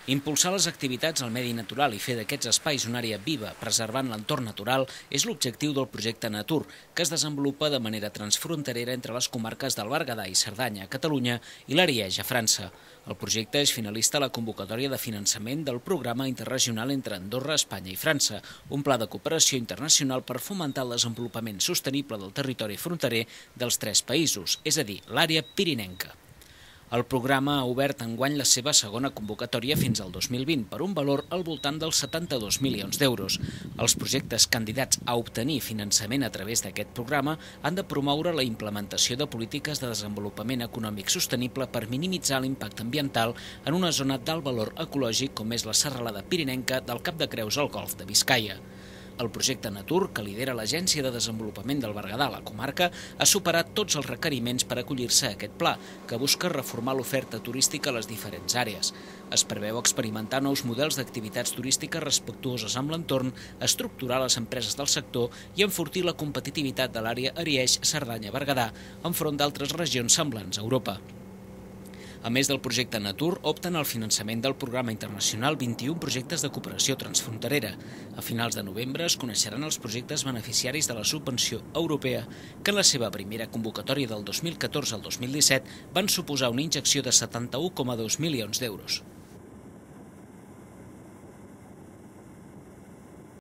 Impulsar les activitats al medi natural i fer d'aquests espais una àrea viva, preservant l'entorn natural, és l'objectiu del projecte Natur, que es desenvolupa de manera transfronterera entre les comarques del Berguedà i Cerdanya, a Catalunya, i l'Ariège, a França. El projecte és finalista a la convocatòria de finançament del programa interregional entre Andorra, Espanya i França, un pla de cooperació internacional per fomentar el desenvolupament sostenible del territori fronterer dels tres països, és a dir, l'àrea pirinenca. El programa ha obert enguany la seva segona convocatòria fins al 2020 per un valor al voltant dels 72 milions d'euros. Els projectes candidats a obtenir finançament a través d'aquest programa han de promoure la implementació de polítiques de desenvolupament econòmic sostenible per minimitzar l'impacte ambiental en una zona d'alt valor ecològic com és la serralada pirinenca del Cap de Creus al Golf de Biscaia. El projecte Natur, que lidera l'Agència de Desenvolupament del Berguedà a la comarca, ha superat tots els requeriments per acollir-se a aquest pla, que busca reformar l'oferta turística a les diferents àrees. Es preveu experimentar nous models d'activitats turístiques respectuoses amb l'entorn, estructurar les empreses del sector i enfortir la competitivitat de l'àrea Ariège-Cerdanya-Berguedà enfront d'altres regions semblants a Europa. A més del projecte Natur, opten al finançament del programa internacional 21 projectes de cooperació transfronterera. A finals de novembre es coneixeran els projectes beneficiaris de la subvenció europea, que en la seva primera convocatòria del 2014 al 2017 van suposar una injecció de 71,2 milions d'euros.